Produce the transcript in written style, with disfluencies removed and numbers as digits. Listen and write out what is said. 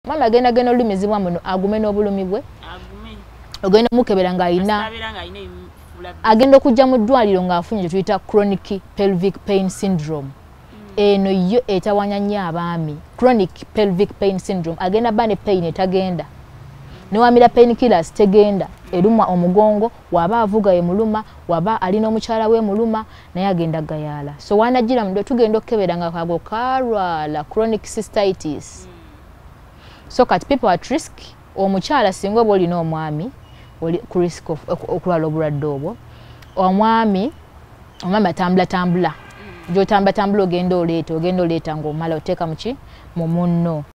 Mama agenda olumizibwa muno agume n'obulumi bwe. Ogenda mukebera nga ayina agenda okujja mu ddwaliro ng'afunye tuyita chronic pelvic pain syndrome. Eno yo etawanya nnyo abaami. Chronic pelvic pain syndrome agenda bane pain etagenda. Newamira painkillers tegenda. Erumwa omugongo waba avuga emuluma waba alina omukyala we muluma naye agenda gayala. So wanagira ndo tugenda okebera nga kago kalwala chronic cystitis. So kati people at risk omukyala singa oba olina omwami oli ku risk of okulwala obulwadde obwo. Omwami tambula. Jotamba ogenda oleeta ng'omala oteeka mu munno.